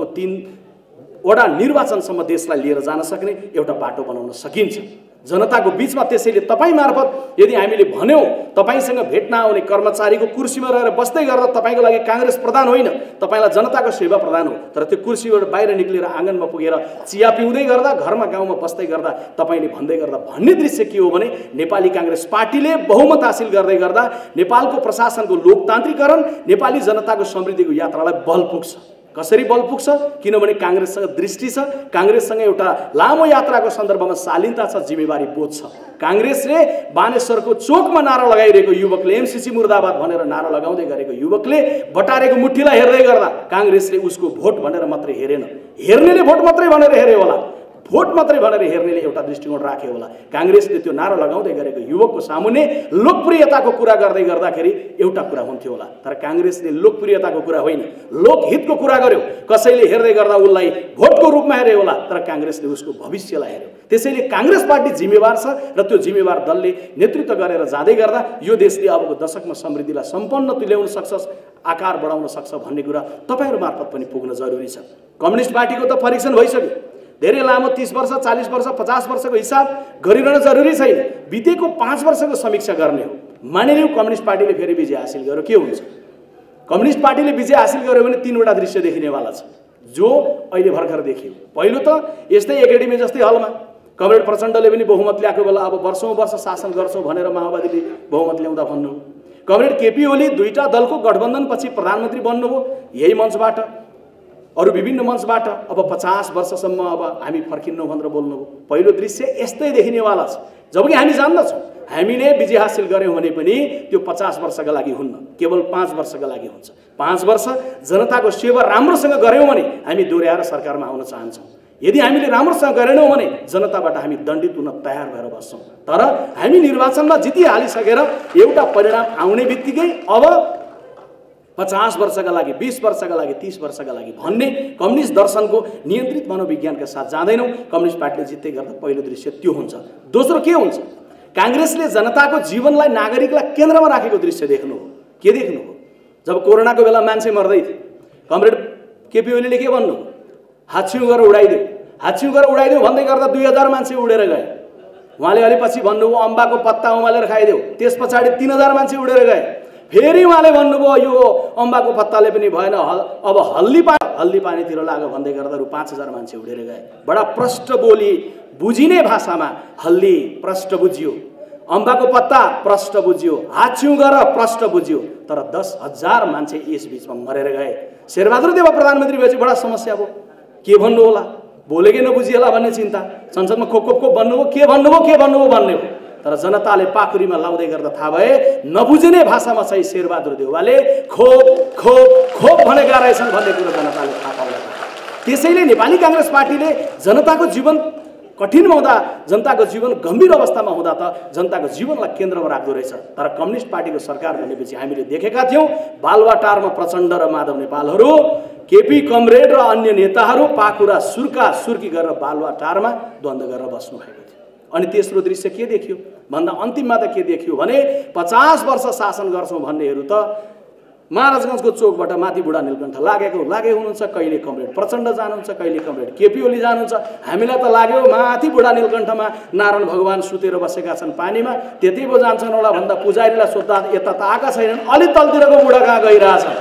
3वटा निर्वाचनसम्म देशलाई लिएर जान सक्ने एउटा बाटो बनाउन सकिन्छ जनताको बीचमा। त्यसैले तपाईँ मार्फत यदि हामीले भन्यौँ तपाईसँग भेट्न आउने कर्मचारीको कुर्सीमा रहेर बस्दै गर्दा तपाईँको लागि काङ्ग्रेस प्रधान होइन, तपाईँलाई जनताको सेवा प्रधान हो, तर त्यो कुर्सीबाट बाहिर निक्लेर आँगनमा पुगेर चिया पिउँदै गर्दा, घरमा गाउँमा बस्दै गर्दा तपाईँले भन्दै गर्दा भन्ने दृश्य के हो भने नेपाली काङ्ग्रेस पार्टीले बहुमत हासिल गर्दै गर्दा नेपालको प्रशासनको लोकतान्त्रिकरण, नेपाली जनताको समृद्धिको यात्रालाई बल पुग्छ। कसरी बल पुग्छ? किनभने काङ्ग्रेससँग दृष्टि छ, काङ्ग्रेससँग एउटा लामो यात्राको सन्दर्भमा शालीनता छ, जिम्मेवारी बोध छ। काङ्ग्रेसले बानेश्वरको चोकमा नारा लगाइरहेको युवकले, एमसीसी मुर्दाबाद भनेर नारा लगाउँदै गरेको युवकले बटारेको मुठीलाई हेर्दै गर्दा काङ्ग्रेसले उसको भोट भनेर मात्रै हेरेन, हेर्नेले भोट मात्रै भनेर हेर्यो होला, भोट मात्रै भनेर हेर्नेले एउटा दृष्टिकोण राख्यो होला। काङ्ग्रेसले त्यो नारा लगाउँदै गरेको युवकको सामुन्ने लोकप्रियताको कुरा गर्दै गर्दाखेरि एउटा कुरा हुन्थ्यो होला, तर काङ्ग्रेसले लोकप्रियताको कुरा होइन, लोकहितको कुरा गर्यो। कसैले हेर्दै गर्दा उसलाई भोटको रूपमा हेर्यो होला, तर काङ्ग्रेसले उसको भविष्यलाई हेर्यो। त्यसैले काङ्ग्रेस पार्टी जिम्मेवार छ र त्यो जिम्मेवार दलले नेतृत्व गरेर जाँदै गर्दा यो देशले अबको दशकमा समृद्धिलाई सम्पन्न तुल्याउन सक्छ, आकार बढाउन सक्छ भन्ने कुरा तपाईँहरू मार्फत पनि पुग्न जरुरी छ। कम्युनिस्ट पार्टीको त परीक्षण भइसक्यो, धेरै लामो 30 वर्ष 40 वर्ष 50 वर्षको हिसाब गरिरहन जरुरी छैन, बितेको 5 वर्षको समीक्षा गर्ने हो। मानिलिउँ कम्युनिस्ट पार्टीले फेरि विजय हासिल गर्यो, के हुन्छ? कम्युनिस्ट पार्टीले विजय हासिल गर्यो भने 3वटा दृश्य देखिनेवाला छ, जो अहिले भर्खर देखियो। पहिलो त यस्तै एकाडेमी जस्तै हलमा कमरेड प्रचण्डले पनि बहुमत ल्याएको बेला अब वर्षौँ वर्ष शासन गर्छौँ भनेर माओवादीले बहुमत ल्याउँदा भन्नु, कमरेड केपी ओली 2टा दलको गठबन्धनपछि प्रधानमन्त्री बन्नुभयो यही मञ्चबाट, अरू विभिन्न मञ्चबाट अब 50 वर्षसम्म अब हामी फर्किन्नौँ भनेर बोल्नुभयो। पहिलो दृश्य यस्तै देखिनेवाला छ। जबकि हामी जान्दछौँ हामीले विजय हासिल गऱ्यौँ भने पनि त्यो 50 वर्षका लागि हुन्न, केवल 5 वर्षका लागि हुन्छ। 5 वर्ष जनताको सेवा राम्रोसँग गऱ्यौँ भने हामी दोहोऱ्याएर सरकारमा आउन चाहन्छौँ। यदि हामीले राम्रोसँग गरेनौँ भने जनताबाट हामी दण्डित हुन तयार भएर बस्छौँ। तर हामी निर्वाचनमा जितिहालिसकेर एउटा परिणाम आउने बित्तिकै अब 50 वर्षका लागि, 20 वर्षका लागि, 30 वर्षका लागि भन्ने कम्युनिस्ट दर्शनको नियन्त्रित मनोविज्ञानका साथ जाँदैनौँ। कम्युनिस्ट पार्टीले जित्दै गर्दा पहिलो दृश्य त्यो हुन्छ। दोस्रो के हुन्छ? काङ्ग्रेसले जनताको जीवनलाई, नागरिकलाई केन्द्रमा राखेको दृश्य देख्नु हो। के देख्नु हो? जब कोरोनाको बेला मान्छे मर्दै थियो, कमरेड केपी ओलीले के भन्नु? हाच्छिउँ गरेर उडाइदियो, हाच्छिउँ गरेर उडाइदियो भन्दै गर्दा 2000 मान्छे उडेर गए। उहाँले अलि पछि भन्नुभयो अम्बाको पत्ता उमालेर खाइदियो, त्यस पछाडि 3000 मान्छे उडेर गए। फेरि उहाँले भन्नुभयो यो अम्बाको पत्ताले पनि भएन, अब हल्दी पानीतिर लाग्यो भन्दै गर्दा 5000 मान्छे उडेर गए। बडा प्रष्ट बोली बुझिने भाषामा हल्दी प्रष्ट बुझियो, अम्बाको पत्ता प्रष्ट बुझियो, हाच्छिउँ गर प्रष्ट बुझियो, तर 10,000 मान्छे यस बिचमा मरेर गए। शेरबहादुर देउवा प्रधानमन्त्री भएपछि बडा समस्या भयो। के भन्नु होला? बोलेकै नबुझिएला भन्ने चिन्ता। संसदमा खोप भन्नुभयो, के भन्नुभयो भन्ने हो। तर जनताले पाखुरीमा लाउँदै गर्दा थाहा भए नबुझिने भाषामा चाहिँ शेरबहादुर देउवाले खोप खोप खोप भनेका रहेछन् भन्ने कुरो जनताले थाहा पाउनु। त्यसैले नेपाली काङ्ग्रेस पार्टीले जनताको जीवन कठिनमा हुँदा, जनताको जीवन गम्भीर अवस्थामा हुँदा त जनताको जीवनलाई केन्द्रमा राख्दो रहेछ। तर कम्युनिस्ट पार्टीको सरकार बनेपछि हामीले देखेका थियौँ बालुवाटारमा प्रचण्ड र माधव नेपालहरू, केपी कमरेड र अन्य नेताहरू पाखुरा सुर्की गरेर बालुवाटारमा द्वन्द्व गरेर बस्नु भएको थियो। अनि तेस्रो दृश्य के देखियो भन्दा अन्तिममा त के देखियो भने 50 वर्ष शासन गर्छौँ भन्नेहरू त महाराजगञ्जको चोकबाट माथि बुढा नीलकण्ठ लागे हुनुहुन्छ। कहिले कमरेड प्रचण्ड जानुहुन्छ, कहिले कमरेड केपी ओली जानुहुन्छ। हामीलाई त लाग्यो माथि बुढा नीलकण्ठमा नारायण भगवान सुतेर बसेका छन् पानीमा, त्यति पो जान्छन् होला भन्दा पुजारीलाई सोद्धा यता त आएका छैनन्, अलि तलतिरको बुढा कहाँ गइरहेछन्।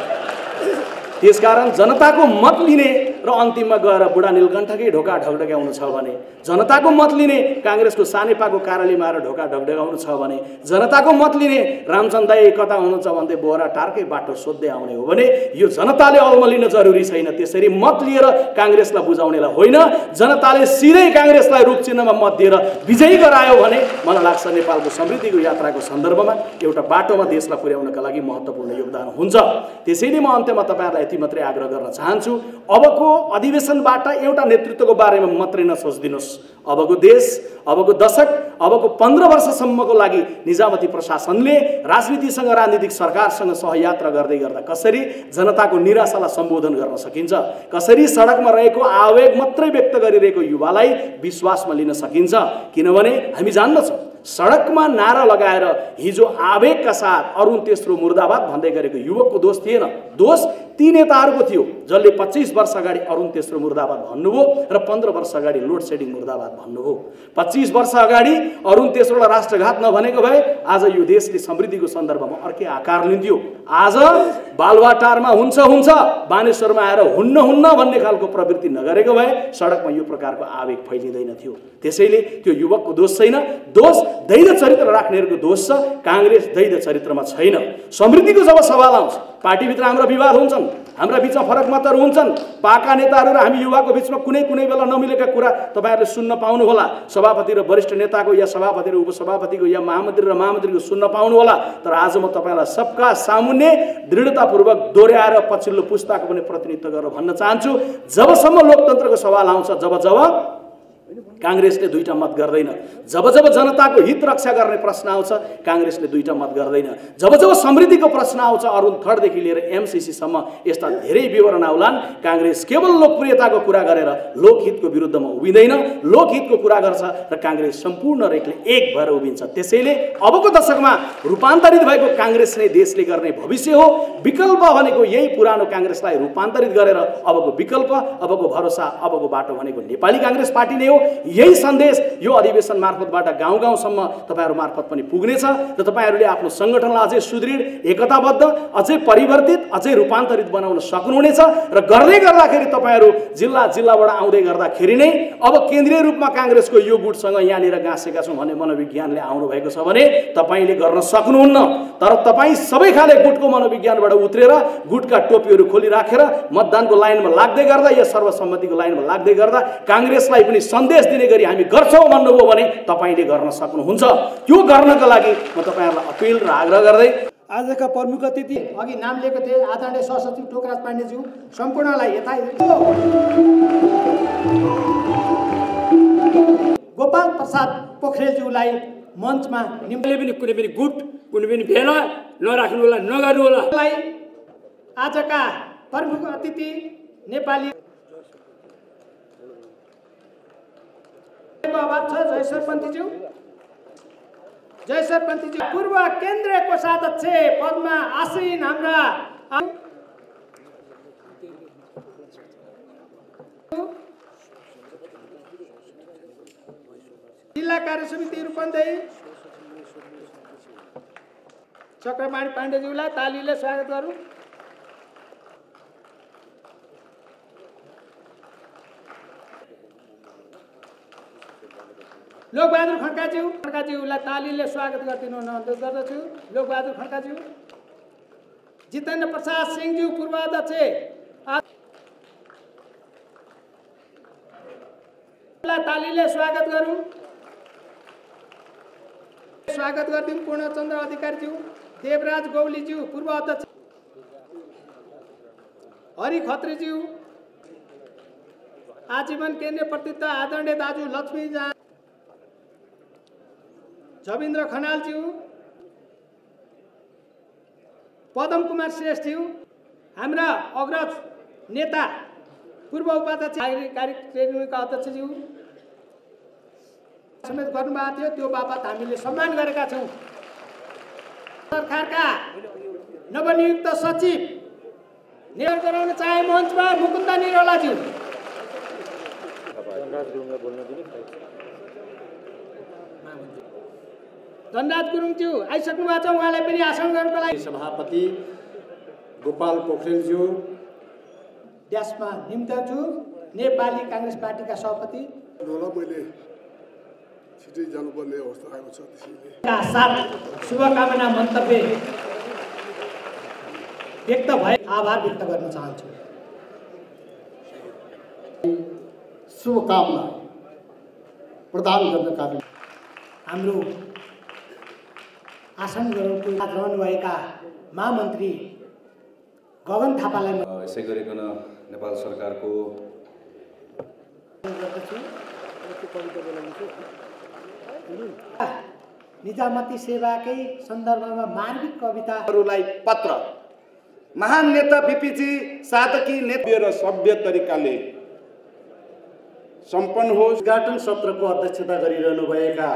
त्यसकारण जनताको मत लिने र अन्तिममा गएर बुढा नीलकण्ठकै ढोका ढकढकाउनु छ भने, जनताको मत लिने काङ्ग्रेसको सानेपाको कार्यालयमा आएर ढोका ढकढकाउनु छ भने, जनताको मत लिने रामचन्द्र दाई कता हुनुहुन्छ भन्दै बोरा टारकै बाटो सोध्दै आउने हो भने यो जनताले अल्मलिन जरुरी छैन। त्यसरी मत लिएर काङ्ग्रेसलाई बुझाउनेलाई होइन, जनताले सिधै काङ्ग्रेसलाई रूपचिन्हमा मत दिएर विजयी गरायो भने मलाई लाग्छ नेपालको समृद्धिको यात्राको सन्दर्भमा एउटा बाटोमा देशलाई पुर्याउनका लागि महत्त्वपूर्ण योगदान हुन्छ। त्यसैले म अन्त्यमा तपाईँहरूलाई यति मात्रै आग्रह गर्न चाहन्छु, अबको अधिवेशनबाट एउटा नेतृत्वको बारेमा मात्रै नसोचिदिनुहोस्। अबको देश, अबको दशक, अबको 15 वर्षसम्मको लागि निजामती प्रशासनले राजनीतिसँग, राजनीतिक सरकारसँग सहयात्रा गर्दै गर्दा कसरी जनताको निराशालाई सम्बोधन गर्न सकिन्छ, कसरी सडकमा रहेको आवेग मात्रै व्यक्त गरिरहेको युवालाई विश्वासमा लिन सकिन्छ। किनभने हामी जान्दछौँ सडकमा नारा लगाएर हिजो आवेगका साथ अरुण तेस्रो मुर्दाबाद भन्दै गरेको युवकको दोष थिएन, दोष ती नेताहरूको थियो जसले 25 वर्ष अगाडि अरुण तेस्रो मुर्दाबाद भन्नुभयो र 15 वर्ष अगाडि लोड सेडिङ मुर्दाबाद भन्नुभयो। 25 वर्ष अगाडि अरुण तेस्रोलाई राष्ट्रघात नभनेको भए आज यो देशले समृद्धिको सन्दर्भमा अर्कै आकार लिन्थ्यो। आज बालुवाटारमा हुन्छ बानेश्वरमा आएर हुन्न भन्ने खालको प्रवृत्ति नगरेको भए सडकमा यो प्रकारको आवेग फैलिँदैन थियो। त्यसैले त्यो युवकको दोष छैन, दोष दैध चरित्र राख्नेहरूको दोष छ। काङ्ग्रेस दैध चरित्रमा छैन। समृद्धिको जब सवाल आउँछ, पार्टीभित्र हाम्रा विवाद हुन्छन्, हाम्रा बिचमा फरक मतहरू हुन्छन्, पाका नेताहरू र हामी युवाको बिचमा कुनै बेला नमिलेका कुरा तपाईँहरूले सुन्न पाउनुहोला। सभापति र वरिष्ठ नेताको या सभापति र उपसभापतिको या महामन्त्री र महामन्त्रीको सुन्न पाउनुहोला। तर आज म तपाईँलाई सबका सामुन्ने दृढतापूर्वक दोहोऱ्याएर पछिल्लो पुस्ताको पनि प्रतिनिधित्व गरेर भन्न चाहन्छु, जबसम्म लोकतन्त्रको सवाल आउँछ, जब काङ्ग्रेसले दुईटा मत गर्दैन, जब जनताको हित रक्षा गर्ने प्रश्न आउँछ काङ्ग्रेसले दुईटा मत गर्दैन, जब समृद्धिको प्रश्न आउँछ अरुण थडदेखि लिएर एमसिसीसम्म यस्ता धेरै विवरण आउलान्, काङ्ग्रेस केवल लोकप्रियताको कुरा गरेर लोकहितको विरुद्धमा उभिँदैन, लोकहितको कुरा गर्छ र काङ्ग्रेस सम्पूर्ण रेखले एक भएर उभिन्छ। त्यसैले अबको दशकमा रूपान्तरित भएको काङ्ग्रेस नै देशले गर्ने भविष्य हो। विकल्प भनेको यही पुरानो काङ्ग्रेसलाई रूपान्तरित गरेर अबको विकल्प, अबको भरोसा, अबको बाटो भनेको नेपाली काङ्ग्रेस पार्टी नै हो। यही सन्देश यो अधिवेशन मार्फतबाट गाउँ गाउँसम्म तपाईँहरू मार्फत पनि पुग्नेछ र तपाईँहरूले आफ्नो सङ्गठनलाई अझै सुदृढ, एकताबद्ध, अझै परिवर्तित, अझै रूपान्तरित बनाउन सक्नुहुनेछ र गर्दै गर्दाखेरि तपाईँहरू जिल्लाबाट आउँदै गर्दाखेरि नै अब केन्द्रीय रूपमा काङ्ग्रेसको यो गुटसँग यहाँनिर गाँसेका छौँ भन्ने मनोविज्ञानले आउनुभएको छ भने तपाईँले गर्न सक्नुहुन्न। तर तपाईँ सबै खाले गुटको मनोविज्ञानबाट उत्रेर गुटका टोपीहरू खोलिराखेर मतदानको लाइनमा लाग्दै गर्दा या सर्वसम्मतिको लाइनमा लाग्दै गर्दा काङ्ग्रेसलाई पनि सन्देश दिने गरी हामी गर्छौँ भन्नुभयो भने तपाईँले गर्न सक्नुहुन्छ। त्यो गर्नका लागि म तपाईँहरूलाई अपिल र आग्रह गर्दै आजका प्रमुख अतिथि अघि नाम लिएको थिए आदरणीय सहसचिव टोकराज पाण्डेज्यू सम्पूर्णलाई यथा गोपाल प्रसाद पोखरेलज्यूलाई मञ्चमा निम्नले पनि कुनै पनि गुट कुनै पनि भेला नराख्नु होला, नगर्नु होला। आजका प्रमुख अतिथि नेपाली जयसर पन्थीज्यू पूर्व केन्द्रीय कोषाध्यक्ष पदमा आसीन हाम्रा जिल्ला कार्य समिति रूपन्देही चक्रमाणी पाण्डेज्यूलाई तालीले स्वागत गरौँ। लोकबहादुर खड्काज्यूलाई तालीले स्वागत गरिदिनु अनुरोध गर्दछु। लोकबहादुर खड्काज्यू। जितेन्द्र प्रसाद सिंहज्यू पूर्व अध्यक्ष तालीले स्वागत गरौँ। स्वागत गरिदिउँ पूर्णचन्द्र अधिकारीज्यू। देवराज गौलीज्यू पूर्व अध्यक्ष। हरि खत्रीज्यू। आजीवन केन्द्रीय प्रतिनिधि आदरणीय दाजु लक्ष्मी जविन्द्र खनालज्यू। पदम कुमार श्रेष्ठज्यू हाम्रा अग्रज नेता पूर्व उपाध्यक्ष कार्यकारी ट्रेनिङका अध्यक्षज्यू समेत गर्नुभएको थियो, त्यो बापत हामीले सम्मान गरेका छौँ। सरकारका नवनियुक्त सचिव नियुक्त गराउन चाहे मञ्चमा मुकुन्द निरौलाज्यू। धनराज गुरुङज्यू आइसक्नु भएको छ, उहाँलाई पनि आसन गर्नको लागि सभापति गोपाल पोखरेलज्यू, ड्यासमा निम्ताज्यू नेपाली काङ्ग्रेस पार्टीका सभापति मैले छिटै जानुपर्ने अवस्था आएको छ, त्यसैले साथ शुभकामना मन्तव्य व्यक्त भए आभार व्यक्त गर्न चाहन्छु। शुभकामना प्रदान गर्नका लागि हाम्रो आसन गराउनको रहनुभएका महामन्त्री गगन थापालाई यसै गरिकन नेपाल सरकारको निजामती सेवाकै सन्दर्भमा मार्मिक कविताहरूलाई पत्र महान नेता बीपीजी साधकी नेता र सभ्य तरिकाले सम्पन्न होस्। उद्घाटन सत्रको अध्यक्षता गरिरहनुभएका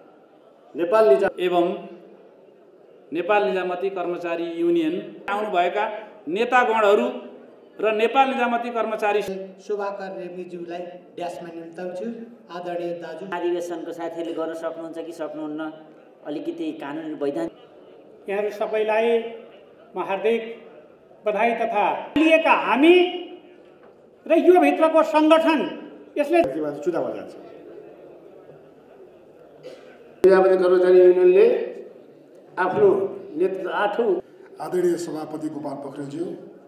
नेपाल निजामती कर्मचारी युनियन आउनुभएका नेतागणहरू र नेपाल निजामती कर्मचारी शोभाकर रेग्मीज्यूलाई ड्यासमा निम्ताउँछु। आदरणीय दाजु, अधिवेशनको साथीहरूले गर्न सक्नुहुन्छ कि सक्नुहुन्न, अलिकति कानुनी वैधानिक यहाँहरू सबैलाई म हार्दिक बधाई तथा लिएका हामी र यो भित्रको सङ्गठन यसले चुनावमा जान्छ। निजामती कर्मचारी युनियनले आफ्नो नेतृत्व 8औं आदरणीय सभापति गोपाल पोखरेलज्यू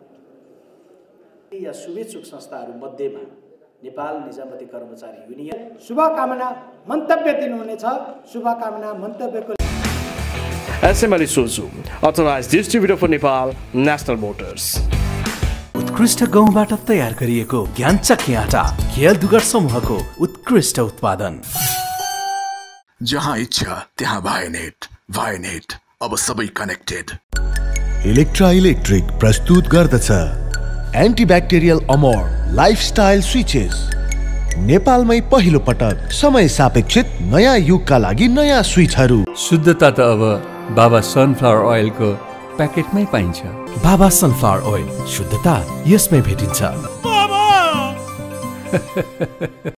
या शुभेच्छुक संस्थाहरू मध्येमा नेपाल निजामती कर्मचारी युनियन शुभकामना मन्तव्य दिनुहुनेछ। शुभकामना मन्तव्यको SML Isuzu, authorized distributor for Nepal, National Motors. उत्कृष्ट गहुँबाट तयार गरिएको ज्ञानचक्की आटा खेल दुगर समूहको उत्कृष्ट उत्पादन। जहाँ इच्छा त्यहाँ भाइनेट अब सबै कनेक्टेड। इलेक्ट्रा इलेक्ट्रिक प्रस्तुत गर्दछ एन्टिब्याक्टेरियल अमोर लाइफस्टाइल स्विचेस। नेपालमै पहिलो पटक समय सापेक्षित नयाँ युगका लागि नयाँ स्विचहरू। शुद्धता त अब बाबा सनफ्लावर ओइलको प्याकेटमै पाइन्छ। बाबा सनफ्लावर ओइल, शुद्धता यसमै भेटिन्छ।